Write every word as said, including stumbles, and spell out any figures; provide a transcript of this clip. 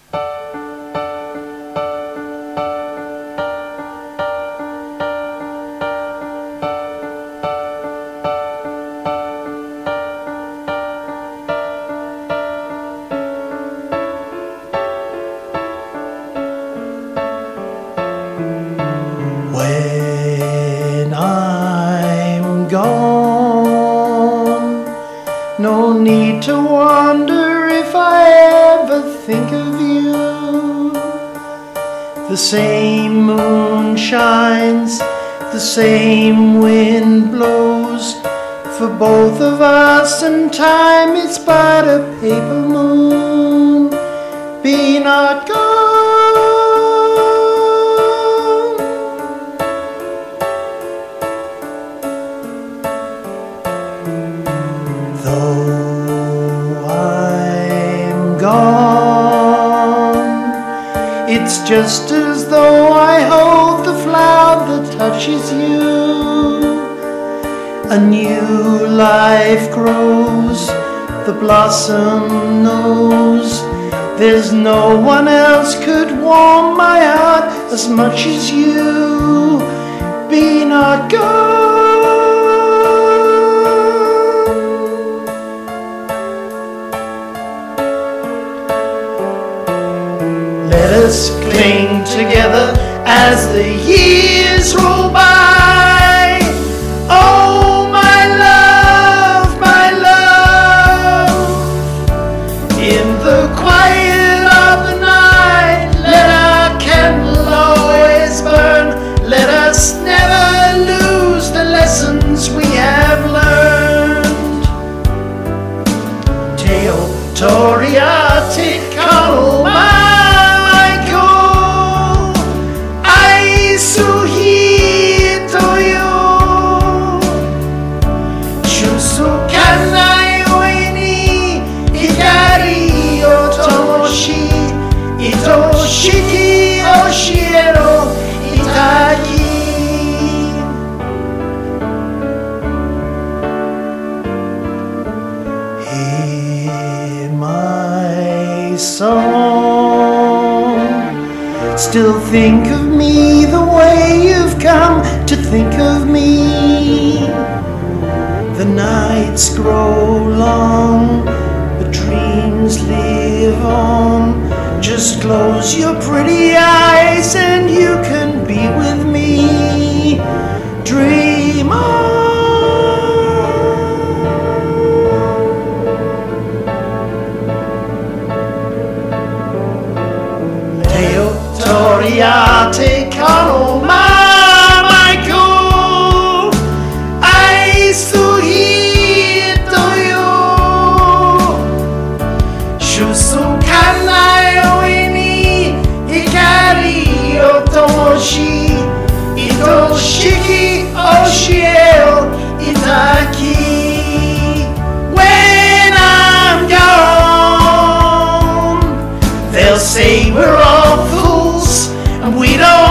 When I'm gone, no need to wonder if I ever think of you. The same moon shines, the same wind blows for both of us, and time is but a paper moon. Be not gone. Though I'm gone, it's just as though I hold the flower that touches you. A new life grows, the blossom knows there's no one else could warm my heart as much as you. Be not gone. Let us cling together as the years roll by. Oh, my love, my love. In the quiet of the night, let our candle always burn. Let us never lose the lessons we have learned. Teo Toria te karo mai. Shiki Oshiero Itagi. Hear my song. Still think of me the way you've come to think of me. The nights grow long, but dreams live on. Just close your pretty eyes and you can be with me. Dream on. Teo Toria te karo mai maiko. Ai suhi toyo. Shusu kanai. Ito shiki oshiel itaki. When I'm gone, they'll say we're all fools and we don't